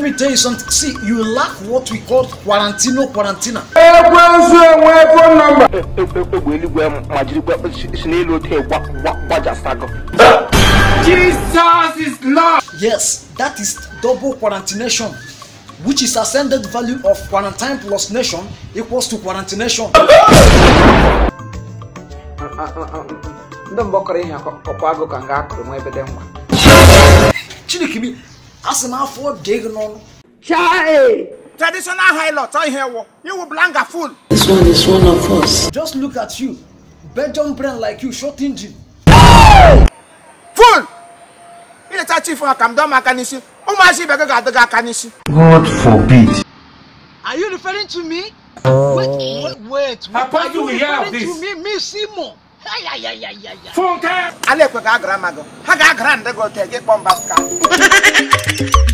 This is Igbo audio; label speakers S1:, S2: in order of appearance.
S1: me tell you something. See, you lack what we call quarantino.
S2: Jesus is Lord.
S1: Yes, that is double quarantination, which is ascended value of quarantine plus nation equals to quarantination. Chilikibi, as an afford dignal.
S2: Traditional highlight, I hear you will blank a fool.
S3: This one is one of us.
S1: Just look at you, Belgium brain like you, short engine.
S2: Fool! It's a chief for Kamdoma Kanishi. Oh, my ship, Kanishi.
S4: God forbid.
S1: Are you referring to me? Wait.
S4: Are you referring
S1: to me? Me, Simo.
S2: Funke! I let Grandma go. Haga Grand, they go take it from Basca.